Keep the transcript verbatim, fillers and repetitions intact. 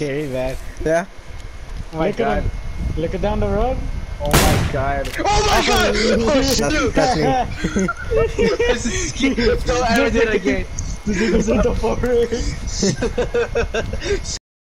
scary, man. Yeah. Oh my look god. At him. Look down the road. Oh my god. Oh my god! Oh shoot! That's me. This is scary. Don't ever do it again. This is in the forest.